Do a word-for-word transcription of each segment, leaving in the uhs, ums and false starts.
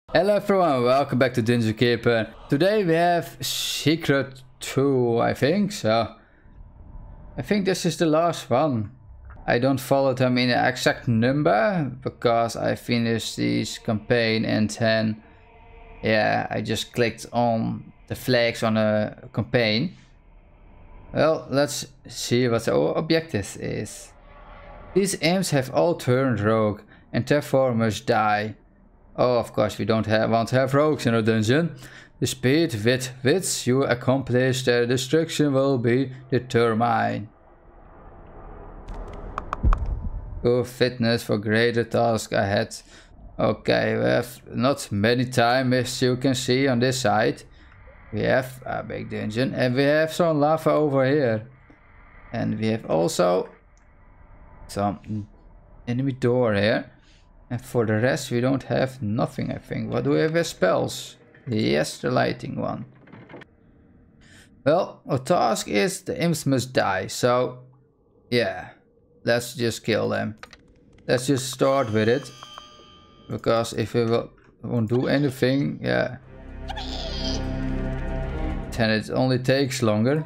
Hello everyone, welcome back to Dungeon Keeper. Today we have Secret two, I think, so... I think this is the last one. I don't follow them in an exact number, because I finished this campaign and then... Yeah, I just clicked on the flags on a campaign. Well, let's see what the objective is. These imps have all turned rogue, and therefore must die. Oh, of course, we don't have, want to have rogues in our dungeon. The speed with which you accomplish their destruction will be determined. Your fitness for greater tasks ahead. Okay, we have not many time, as you can see on this side. We have a big dungeon and we have some lava over here. And we have also some enemy door here. And for the rest we don't have nothing, I think. What do we have as spells? Yes, the lighting one. Well, our task is the imps must die. So, yeah. Let's just kill them. Let's just start with it. Because if we will, won't do anything, yeah. Then it only takes longer.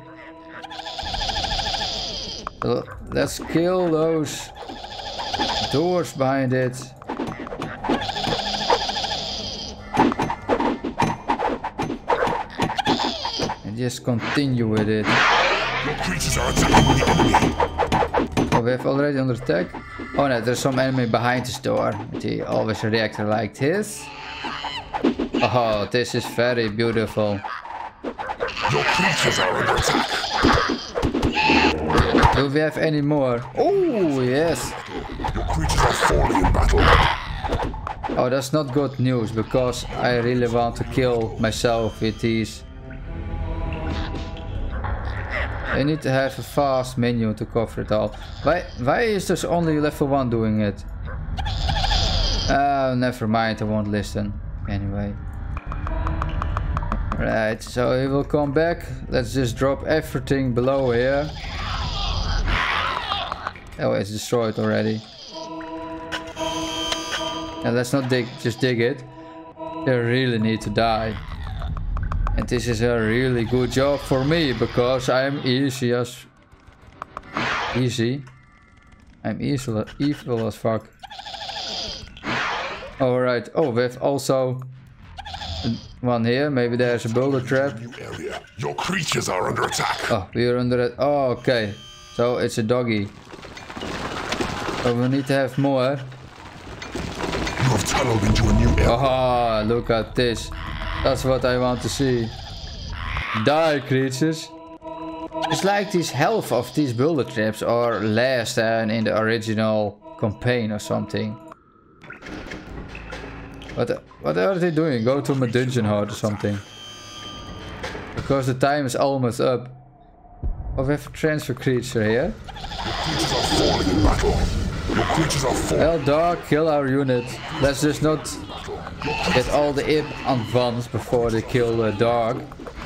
So let's kill those doors behind it. And just continue with it. Your creatures are attacking the enemy. Oh, we have already under attack. Oh no, there's some enemy behind this door. They always react like this. Oh, this is very beautiful. Your creatures are under attack. Do we have any more? Oh, yes. Your creatures are falling in battle. Oh, that's not good news, because I really want to kill myself with these. I need to have a fast menu to cover it all. Why, why is this only level one doing it? Oh, never mind, I won't listen. Anyway. Right, so he will come back. Let's just drop everything below here. Oh, it's destroyed already. And let's not dig, just dig it. They really need to die. And this is a really good job for me, because I'm easy as... Easy? I'm evil, evil as fuck. Alright, oh, we have also... one here, maybe there's a boulder trap. New area. Your creatures are under attack. Oh, we are under it. Oh, okay. So it's a doggy. So we need to have more. You have tunneled into a new area. Oh, look at this. That's what I want to see. Die, creatures. It's like this health of these boulder traps are less than in the original campaign or something. What, what are they doing? Go to my dungeon hard or something. Because the time is almost up. Oh, we have a transfer creature here. Your creatures are falling in battle. Your creatures are falling. Well, dog, kill our unit. Let's just not get all the imp on once before they kill the dog.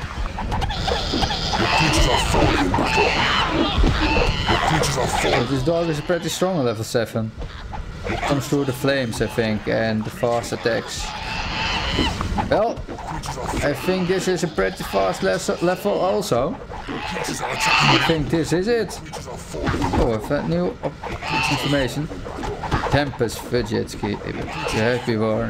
Your creatures are falling in battle. Your creatures are falling. Oh, this dog is pretty strong on level seven. Comes through the flames, I think, and the fast attacks. Well, I think this is a pretty fast level also. I think this is it. Oh, I've had new information. Tempest fidget skip. You have been warned.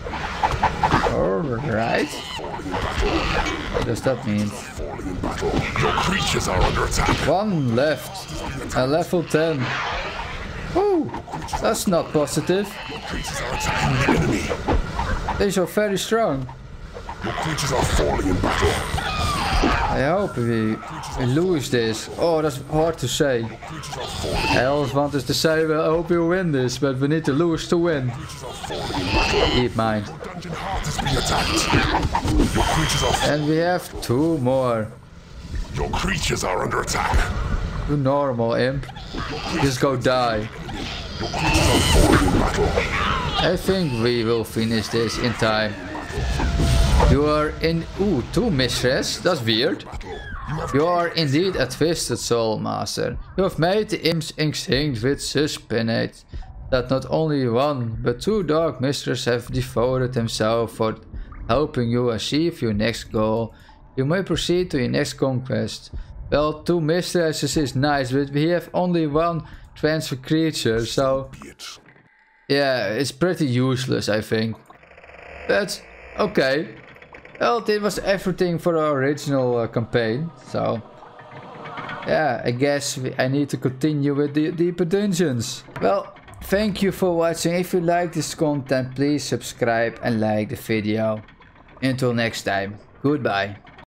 Alright. What does that mean? Your creatures are under attack. One left. A level ten. Oh, that's not positive. Your creatures are attacking the enemy. These are very strong. Your creatures are falling in battle. I hope we, we lose this. Oh, that's hard to say. I always wanted to say, well, I hope we win this, but we need to lose to win. Keep mine. Dungeon heart is being attacked. Your creatures are. And we have two more. Your creatures are under attack. You normal imp. Just go die. Your creatures are falling in battle. I think we will finish this in time. You are in... Ooh, two mistress. That's weird. You are indeed a twisted soul, master. You have made the imps extinct with suspicion. that not only one but two dark mistresses have devoted themselves for helping you achieve your next goal. You may proceed to your next conquest. Well, two mistresses is nice, but we have only one transfer creature, so yeah, it's pretty useless, I think. But okay. Well, this was everything for our original uh, campaign, so yeah, I guess we, I need to continue with the deeper dungeons. Well, thank you for watching. If you like this content, please subscribe and like the video. Until next time, goodbye.